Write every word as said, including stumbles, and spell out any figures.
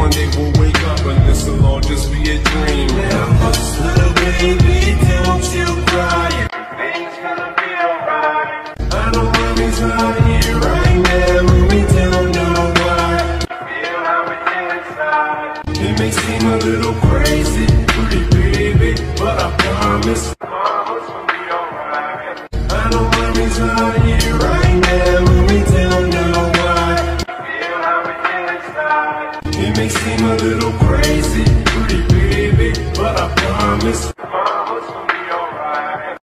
one day we'll wake up and this will all just be a dream. Now hush, little baby, don't you cry. Everything's gonna be alright. I know mommy's not here right now, and we don't know why. Feel how it inside. It may seem a little crazy, pretty baby, but I promise mama's gonna be alright. I know mommy's not here right now, and we don't know why. Feel how it inside. It may seem a little crazy, pretty baby, but I promise